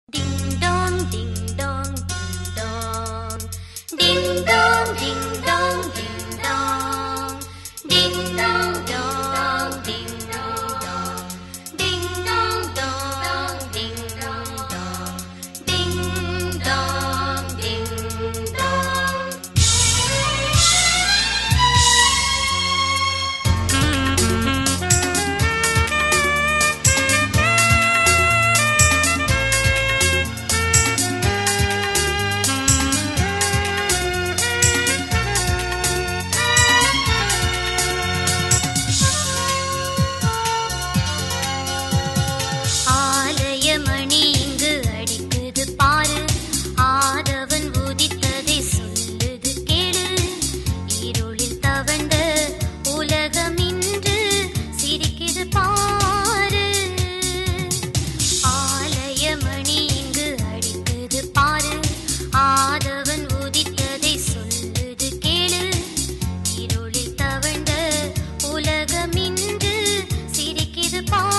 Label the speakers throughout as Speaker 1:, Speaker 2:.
Speaker 1: Ding dong, ding dong, ding dong. Ding dong, ding dong, ding dong. Ding dong dong, ding dong. Ding dong dong, ding dong. Ding dong, ding dong. மணி இங்கு அடிக்குது பாரு, ஆதவன் உதித்ததை சொல்லுது கேளு. இருளில் தவழ்ந்த உலகம் இன்று சிரிக்குது பாரு. ஆலய மணி இங்கு அடிக்குது பாரு, ஆதவன் உதித்ததை சொல்லுது கேளு. இருளில் தவழ்ந்த உலகம் இன்று சிரிக்குது பாரு.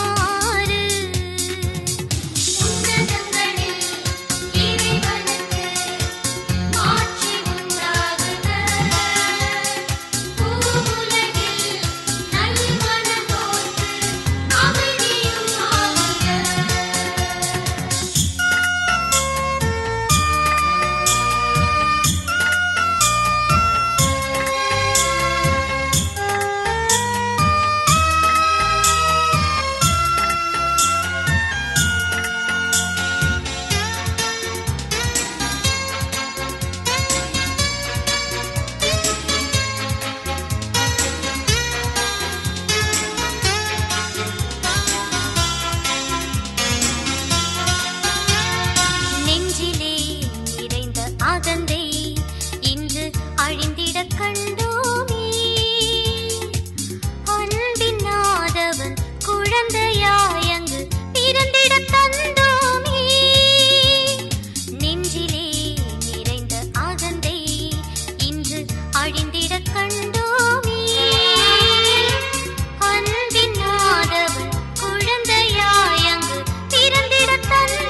Speaker 1: அகந்தை இன்று அழிந்திட கண்டோமே, அன்பின் ஆதவன் குழந்தையாயங்கு பிறந்திட தந்தோமே. நெஞ்சிலே நிறைந்த அகந்தை இன்று அழிந்திட கண்டோமே, அன்பின் ஆதவன் குழந்தையாயங்கு பிறந்திட தந்தோமே.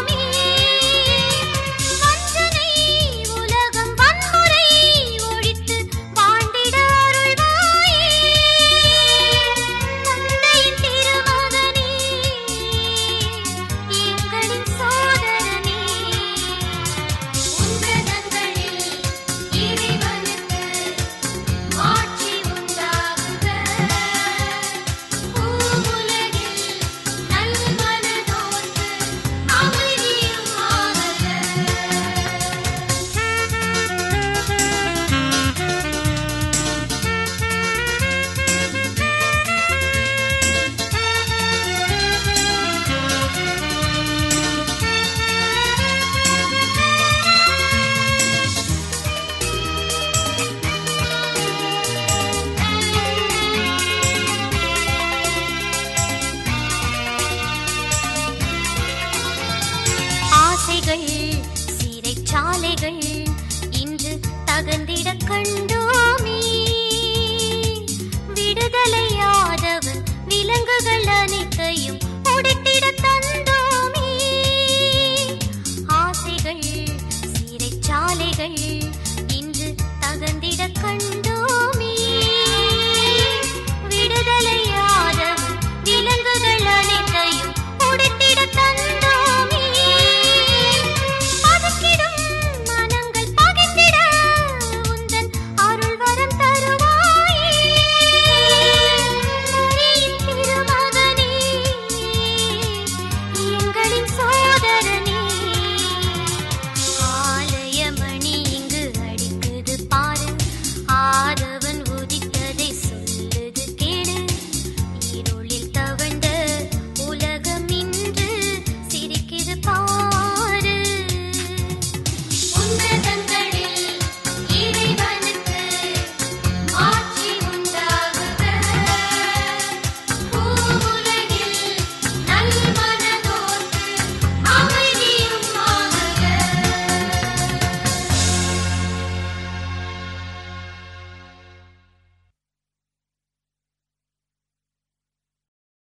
Speaker 1: சிறைச்சாலைகள் இன்று தகர்ந்திட கண்டோமே, விடுதலையாதவன் விலங்குகள் அனைத்தையும்